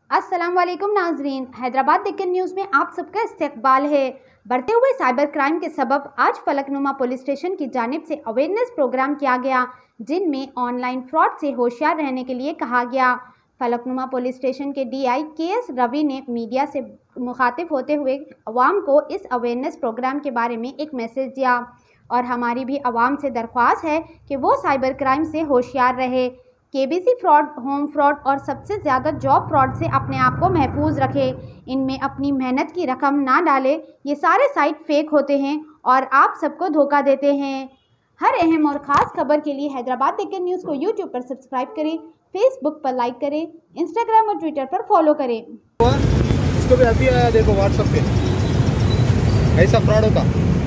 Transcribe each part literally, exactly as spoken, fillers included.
अस्सलाम वालेकुम नाजरीन, हैदराबाद डेक्कन न्यूज़ में आप सबका इस्तकबाल है। बढ़ते हुए साइबर क्राइम के सबब आज फलकनुमा पुलिस स्टेशन की जानिब से अवेयरनेस प्रोग्राम किया गया, जिनमें ऑनलाइन फ्रॉड से होशियार रहने के लिए कहा गया। फलकनुमा पुलिस स्टेशन के डीआई के एस रवि ने मीडिया से मुखातिब होते हुए अवाम को इस अवेयरनेस प्रोग्राम के बारे में एक मैसेज दिया और हमारी भी अवाम से दरख्वास्त है कि वो साइबर क्राइम से होशियार रहे, केबीसी फ्रॉड, होम फ्रॉड और सबसे ज़्यादा जॉब फ्रॉड से अपने आप को महफूज रखे। इनमें अपनी मेहनत की रकम ना डाले, ये सारे साइट फेक होते हैं और आप सबको धोखा देते हैं। हर अहम और ख़ास खबर के लिए हैदराबाद डेक्कन न्यूज़ को यूट्यूब पर सब्सक्राइब करें, फेसबुक पर लाइक करें, इंस्टाग्राम और ट्विटर पर फॉलो करें। इसको भी अभी आया देखो व्हाट्सएप पे ऐसा फ्रॉड होता।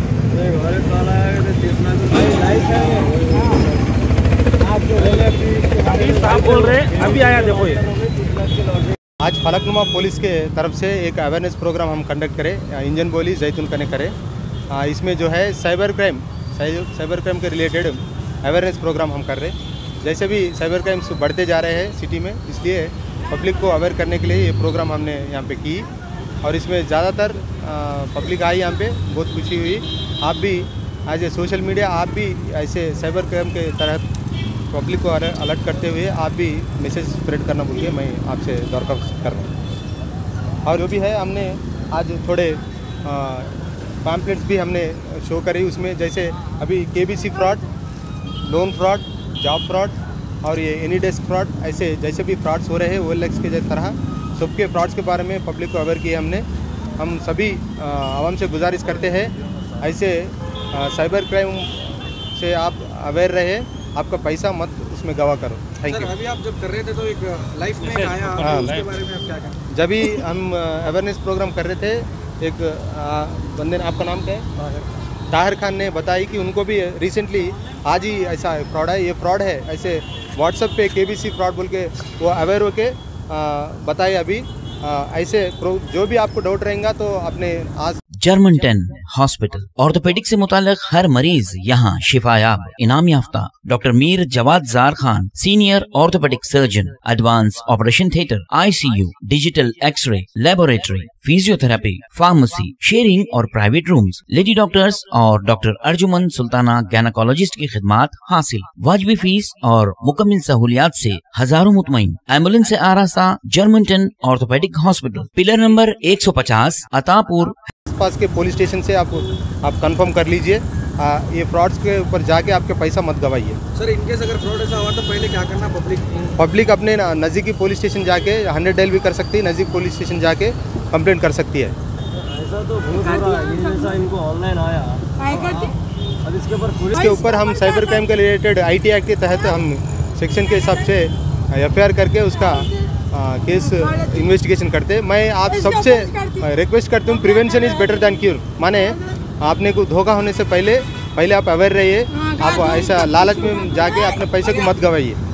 आप बोल रहे हैं अभी आया देखो ये। आज फलकनुमा पुलिस के तरफ से एक अवेयरनेस प्रोग्राम हम कंडक्ट करें, इंजन बोली जैतून कने करें। इसमें जो है साइबर क्राइम साइबर क्राइम के रिलेटेड अवेयरनेस प्रोग्राम हम कर रहे हैं। जैसे भी साइबर क्राइम्स बढ़ते जा रहे हैं सिटी में, इसलिए पब्लिक को अवेयर करने के लिए ये प्रोग्राम हमने यहाँ पे की और इसमें ज़्यादातर पब्लिक आई, यहाँ पे बहुत खुशी हुई। आप भी एज ए सोशल मीडिया आप भी ऐसे साइबर क्राइम के तहत पब्लिक को अलर्ट करते हुए आप भी मैसेज स्प्रेड करना भूलिए, मैं आपसे दरख्वास्त कर रहा हूँ। और जो भी है हमने आज थोड़े पैम्पलेट्स भी हमने शो करी, उसमें जैसे अभी KBC fraud, loan fraud, job fraud और ये एनी डेस्क फ्रॉड, ऐसे जैसे भी फ्रॉड्स हो रहे हैं वो एल एक्स के तरह सबके फ्रॉड्स के बारे में पब्लिक को अवेयर किए हमने। हम सभी आवाम से गुजारिश करते हैं ऐसे साइबर क्राइम से आप अवेयर रहे, आपका पैसा मत उसमें गवा करो। Thank you. अभी आप जब कर रहे थे तो एक लाइफ में आया, हाँ, उसके बारे में आप क्या कहें? जब भी हम अवेयरनेस प्रोग्राम कर रहे थे, एक बंदे ने, आपका नाम क्या है? ताहिर खान ने बताई कि उनको भी रिसेंटली आज ही ऐसा फ्रॉड है, ये फ्रॉड है, ऐसे व्हाट्सएप पे केबीसी फ्रॉड बोल के वो अवेयर होके बताए। अभी आ, ऐसे जो भी आपको डाउट रहेगा तो अपने आज जर्मन टेन हॉस्पिटल ऑर्थोपेडिक से मुताल्लिक हर मरीज यहाँ शिफायाब। इनाम याफ्ता doctor Mir Jawad Jar Khan, senior orthopaedic surgeon, advance operation theatre, ICU, digital xray, laboratory, physiotherapy, pharmacy, sharing और प्राइवेट रूम्स, लेडी डॉक्टर्स और डॉक्टर अर्जुमन सुल्ताना गैनाकोलॉजिस्ट की खिदमात हासिल। वाजिबी फीस और मुकम्मल सहूलियात से हजारों मुतमईन। एम्बुलेंस से आरास्ता German ten orthopaedic hospital, pillar number एक सौ पचास, अतापुर। पास के पुलिस स्टेशन से आप आप कंफर्म कर लीजिए, ये फ्रॉड्स के ऊपर जाके आपके पैसा मत गवाइए। सर इनकेस अगर फ्रॉड ऐसा हुआ तो पहले क्या करना? पब्लिक पब्लिक अपने नज़दीकी पुलिस स्टेशन जाके हंड्रेड डायल भी कर सकती है, नज़दीक पुलिस स्टेशन जाके कंप्लेंट कर सकती है। ऐसा तो बहुत हो रहा है, जैसा इनको ऑनलाइन आया अब इसके ऊपर पुलिस इसके ऊपर हम साइबर क्राइम के रिलेटेड आई टी एक्ट के तहत हम सेक्शन के हिसाब से एफ आई आर करके उसका आ, केस इन्वेस्टिगेशन करते। मैं आप सबसे रिक्वेस्ट करता हूँ, prevention is better than cure. माने आपने को धोखा होने से पहले पहले आप अवेयर रहिए, आप ऐसा लालच में जाके अपने पैसे को मत गवाइए।